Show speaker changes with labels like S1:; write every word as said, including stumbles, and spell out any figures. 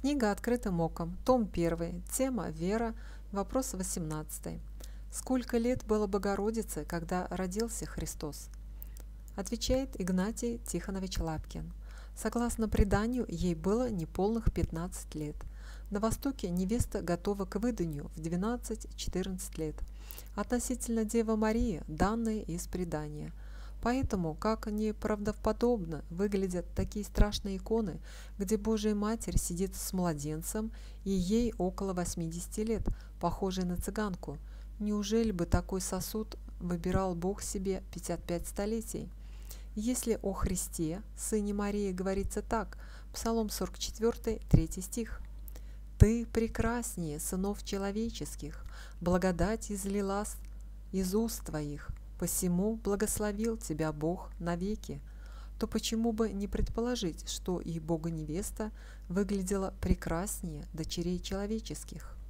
S1: Книга «Открытым оком», том один, тема «Вера», вопрос восемнадцатый. Сколько лет было Богородице, когда родился Христос? Отвечает Игнатий Тихонович Лапкин. Согласно преданию, ей было неполных пятнадцать лет. На Востоке невеста готова к выданию в двенадцать-четырнадцать лет. Относительно Девы Марии данные из предания. Поэтому, как неправдоподобно выглядят такие страшные иконы, где Божия Матерь сидит с младенцем и ей около восьмидесяти лет, похожей на цыганку. Неужели бы такой сосуд выбирал Бог себе пятьдесят пять столетий? Если о Христе, Сыне Марии, говорится так, Псалом сорок четыре, третий стих. «Ты прекраснее сынов человеческих, благодать излилась из уст твоих, посему благословил тебя Бог навеки», то почему бы не предположить, что и Бога-невеста выглядела прекраснее дочерей человеческих?